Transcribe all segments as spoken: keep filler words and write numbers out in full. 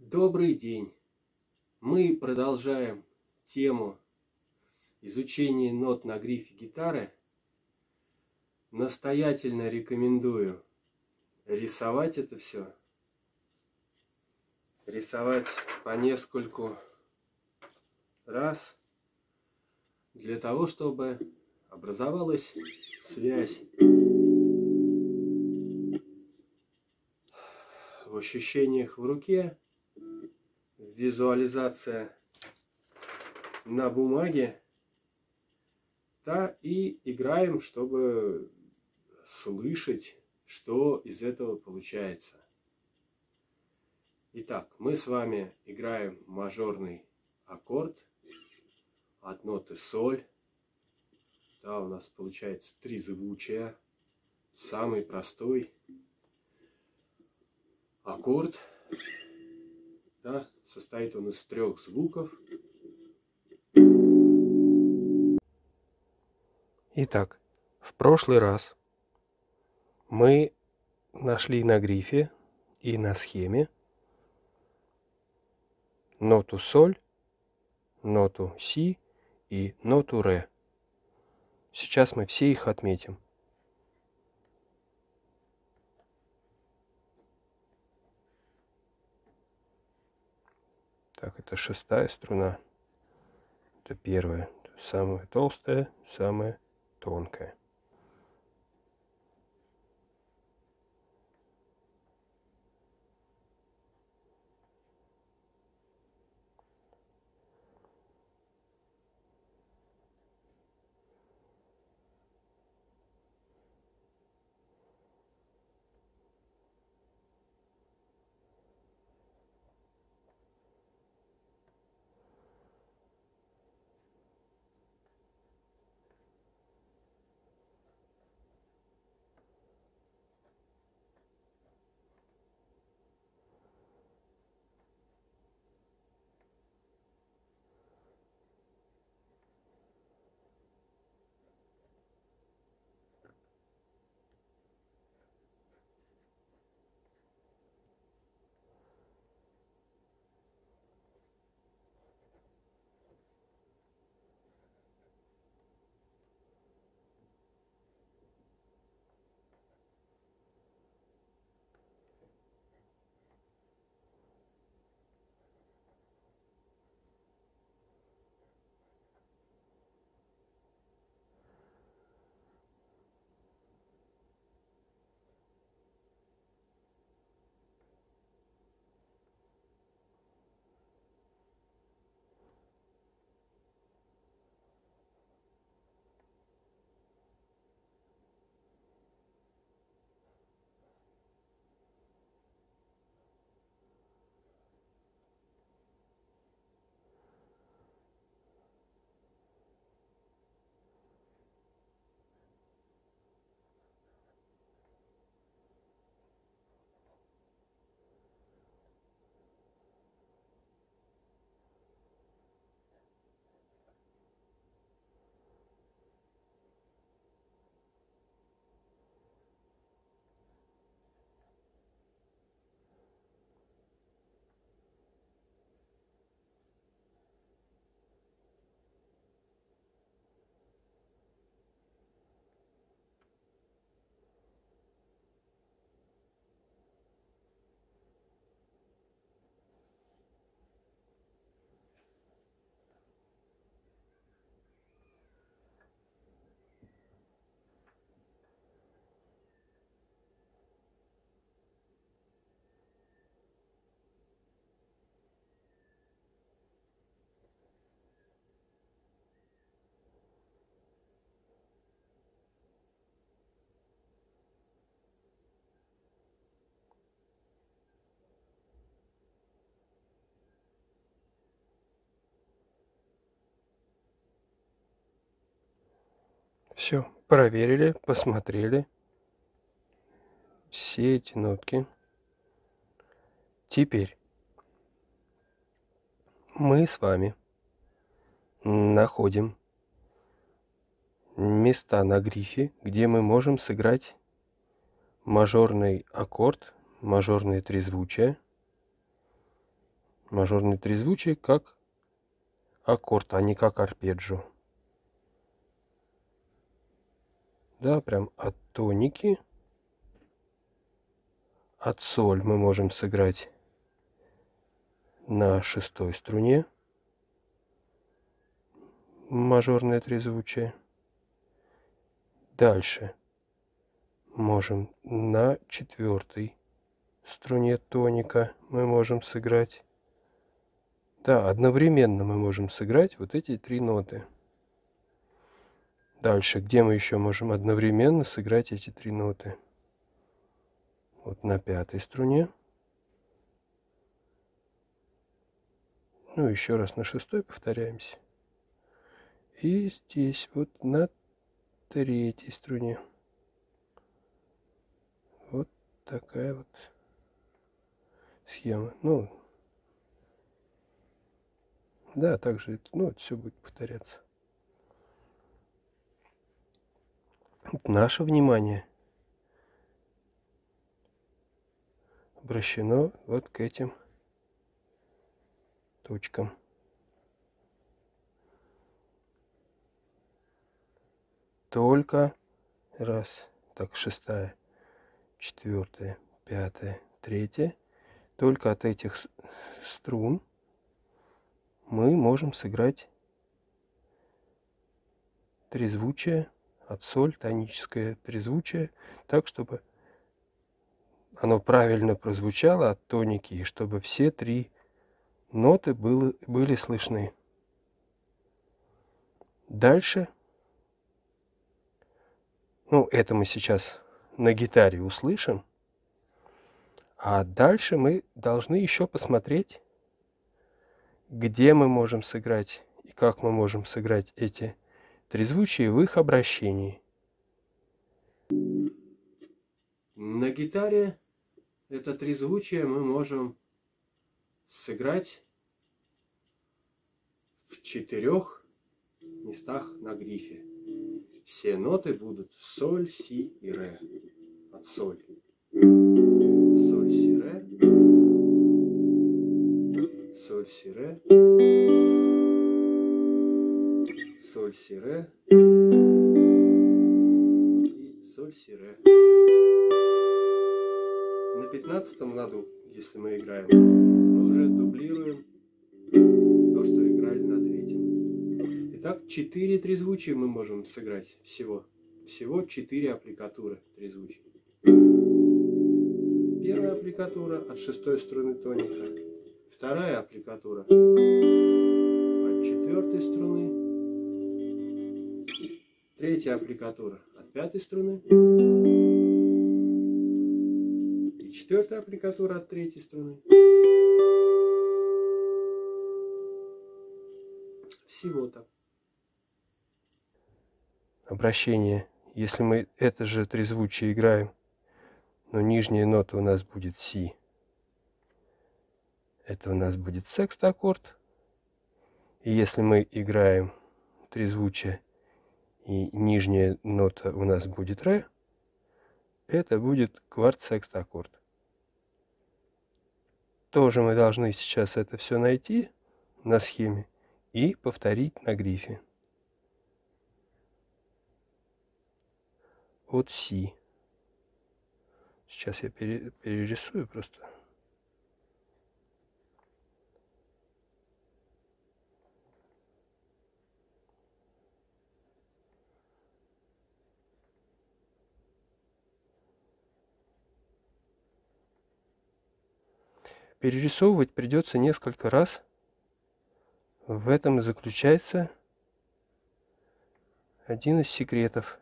Добрый день! Мы продолжаем тему изучения нот на грифе гитары. Настоятельно рекомендую рисовать это все. Рисовать по нескольку раз, для того, чтобы образовалась связь в ощущениях в руке, визуализация на бумаге, да, и играем, чтобы слышать, что из этого получается. Итак, мы с вами играем мажорный аккорд от ноты соль. Да, у нас получается тризвучие, самый простой аккорд. Да, состоит он из трех звуков. Итак, в прошлый раз мы нашли на грифе и на схеме ноту соль, ноту си и ноту ре. Сейчас мы все их отметим. Так, это шестая струна. Это первая, самая толстая, самая тонкая. Все, проверили, посмотрели все эти нотки. Теперь мы с вами находим места на грифе, где мы можем сыграть мажорный аккорд, мажорные трезвучия. мажорные трезвучия как аккорд, а не как арпеджио. Да, прям от тоники, от соль мы можем сыграть на шестой струне мажорное трезвучие. Дальше можем на четвертой струне тоника мы можем сыграть. Да, одновременно мы можем сыграть вот эти три ноты. Дальше, где мы еще можем одновременно сыграть эти три ноты? Вот на пятой струне. Ну, еще раз на шестой повторяемся. И здесь вот на третьей струне. Вот такая вот схема. Ну, да, также, ну, это все будет повторяться. Наше внимание обращено вот к этим точкам. Только раз, так, шестая, четвертая, пятая, третья. Только от этих струн мы можем сыграть трезвучие, от соль, тоническое трезвучие, так, чтобы оно правильно прозвучало от тоники, и чтобы все три ноты было, были слышны. Дальше, ну, это мы сейчас на гитаре услышим, а дальше мы должны еще посмотреть, где мы можем сыграть и как мы можем сыграть эти трезвучия в их обращении. На гитаре это трезвучие мы можем сыграть в четырех местах на грифе. Все ноты будут соль, си и ре. От соль. Соль, си, ре. Соль, си, ре. Соль, си, ре. И соль, си, ре. На пятнадцатом ладу, если мы играем, мы уже дублируем то, что играли на третьем. Итак, четыре трезвучия мы можем сыграть всего. Всего четыре аппликатуры трезвучия. Первая аппликатура от шестой струны тоника. Вторая аппликатура от четвертой струны. Третья аппликатура от пятой струны. И четвертая аппликатура от третьей струны. Всего-то. Обращение. Если мы это же трезвучие играем, но нижняя нота у нас будет си. Это у нас будет секст-аккорд. И если мы играем трезвучие, и нижняя нота у нас будет ре, это будет кварт-секст-аккорд. Тоже мы должны сейчас это все найти на схеме и повторить на грифе. От си. Сейчас я перерисую просто. Перерисовывать придется несколько раз. В этом и заключается один из секретов.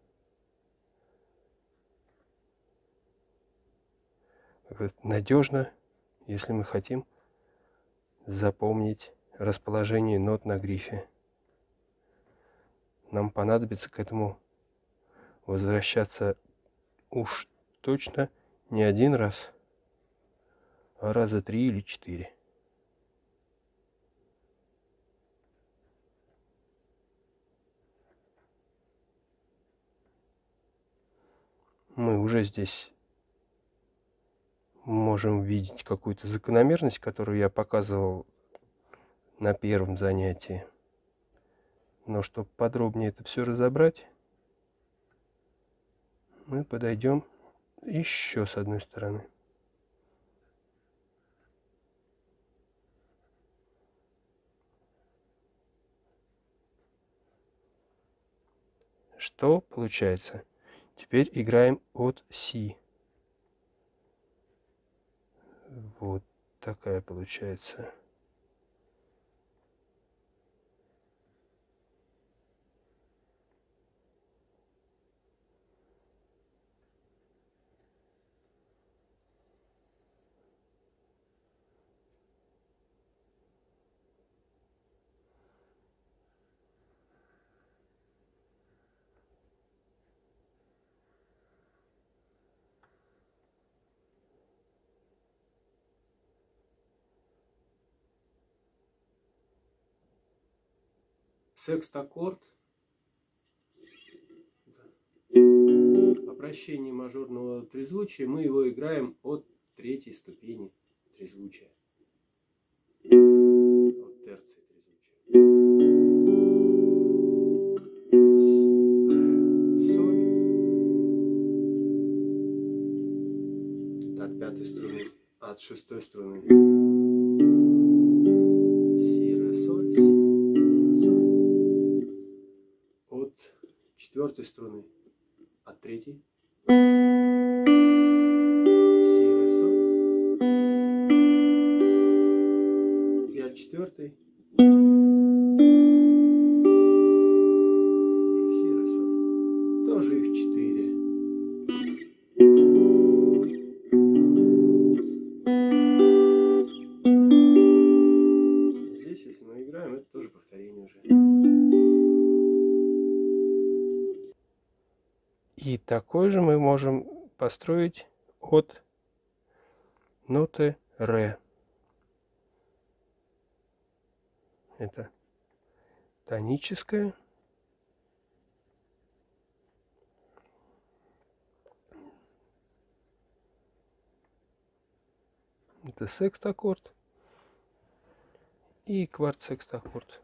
Надежно, если мы хотим запомнить расположение нот на грифе. Нам понадобится к этому возвращаться уж точно не один раз, а раза три или четыре. Мы уже здесь можем видеть какую-то закономерность, которую я показывал на первом занятии. Но чтобы подробнее это все разобрать, мы подойдем еще с одной стороны. Что получается? Теперь играем от си. Вот такая получается. Секст-аккорд. Обращение мажорного трезвучия. Мы его играем от третьей ступени трезвучия. От терции трезвучия. Соль. От пятой струны. От шестой струны. Четвертой струны, от третьей, си, ре, соль, и от четвертой, уже си, ре, соль, тоже их четыре. Здесь, если мы играем, это тоже повторение уже. И такой же мы можем построить от ноты ре. Это тоническая. Это секст-аккорд. И кварт-секст-аккорд.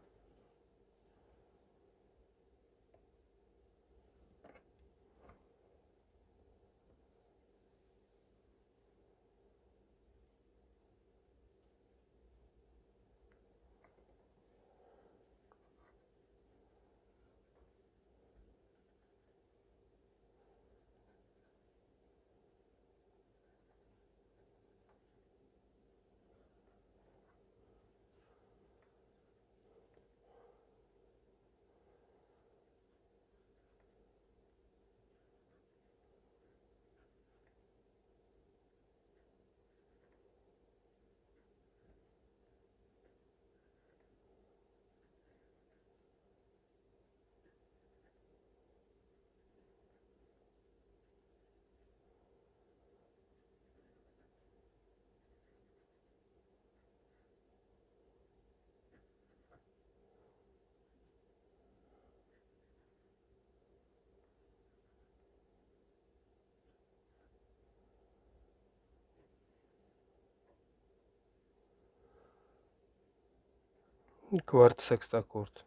И кварт-секст-аккорд.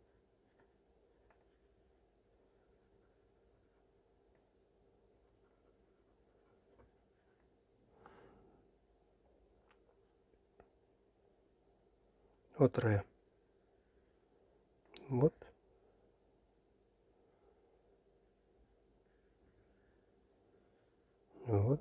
От ре. Вот. Вот.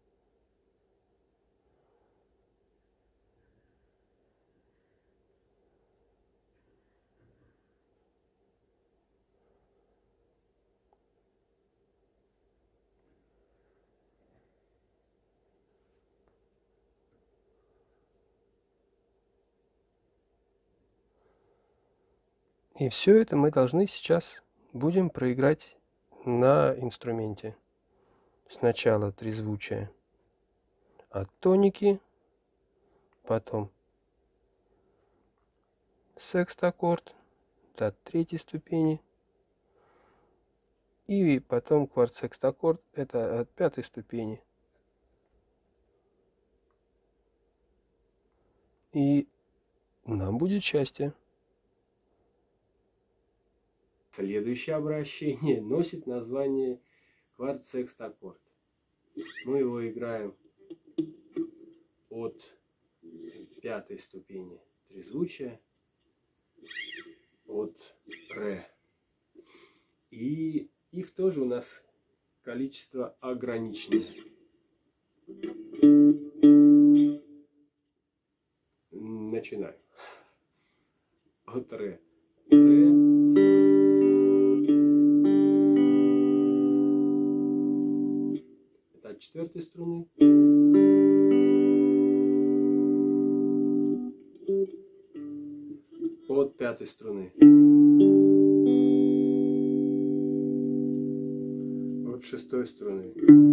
И все это мы должны сейчас будем проиграть на инструменте. Сначала трезвучие от тоники, потом секст-аккорд от третьей ступени, и потом кварт-секст-аккорд, это от пятой ступени. и нам будет счастье. Следующее обращение носит название кварт-секст-аккорд. Мы его играем от пятой ступени трезвучия, от ре. И их тоже у нас количество ограниченное. Начинаем. От ре. Ре. Это от четвертой струны. От пятой струны. От шестой струны.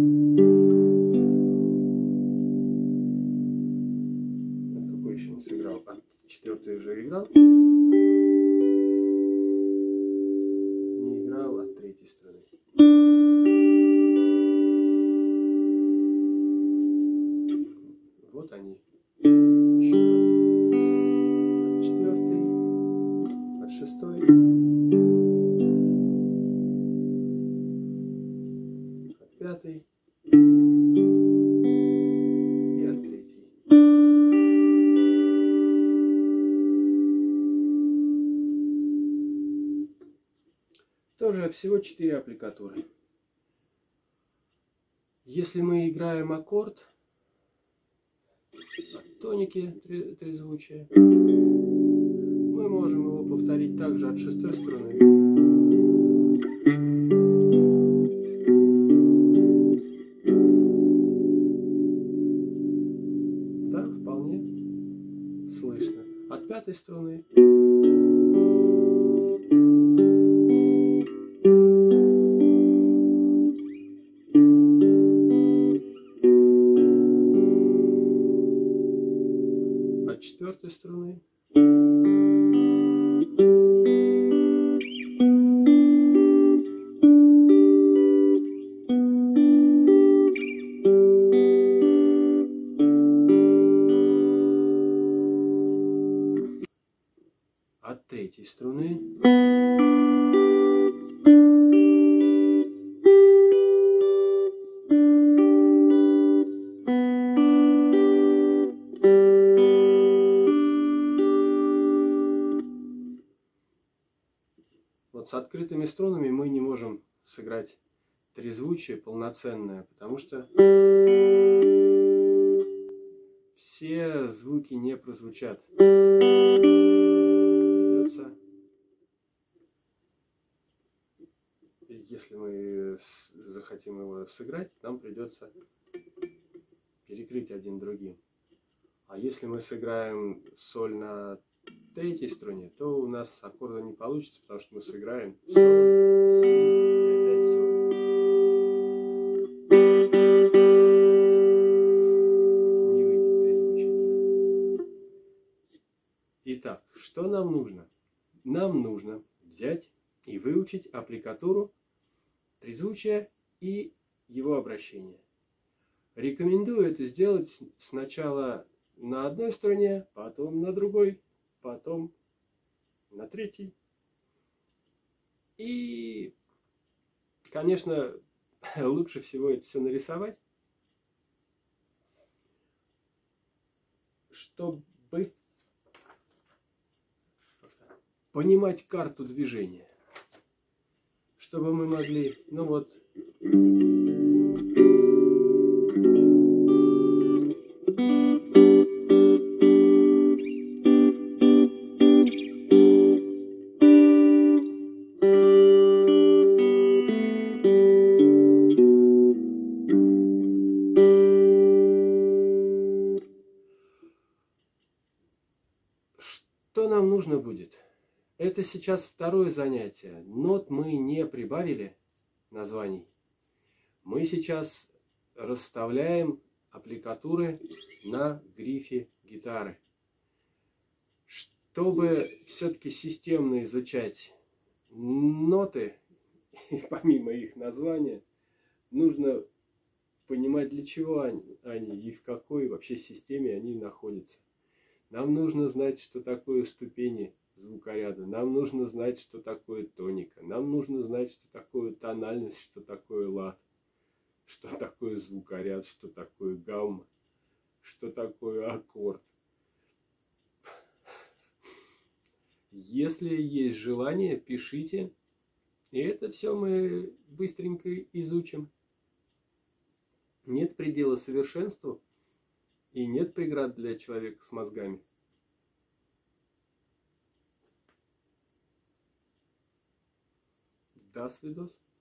От какой еще не сыграл? От четвертой уже играл. Не играл от третьей струны. Вот они. Шестой, от пятой и от третьей. Тоже всего четыре аппликатуры. Если мы играем аккорд от тоники трезвучия, мы можем его повторить также от шестой струны. Да, вполне слышно. От пятой струны. От четвертой струны. От третьей струны. Вот с открытыми струнами мы не можем сыграть трезвучие полноценное, потому что все звуки не прозвучат. Придется, если мы захотим его сыграть, нам придется перекрыть один другим. А если мы сыграем соль на третьей струне, то у нас аккорда не получится, потому что мы сыграем соль, си и опять соль. Не выйдет трезвучие. Итак, что нам нужно? Нам нужно взять и выучить аппликатуру трезвучия и его обращение. Рекомендую это сделать сначала на одной струне, потом на другой, потом на третьей. И, конечно, лучше всего это все нарисовать, чтобы понимать карту движения, чтобы мы могли, ну вот, что нам нужно будет? Это сейчас второе занятие. Нот мы не прибавили названий. Мы сейчас расставляем аппликатуры на грифе гитары. Чтобы все-таки системно изучать ноты, помимо их названия, нужно понимать, для чего они, они и в какой вообще системе они находятся. Нам нужно знать, что такое ступени звукоряда. Нам нужно знать, что такое тоника. Нам нужно знать, что такое тональность, что такое лад, что такое звукоряд, что такое гамма, что такое аккорд. Если есть желание, пишите. И это все мы быстренько изучим. Нет предела совершенству и нет преград для человека с мозгами. До свидос.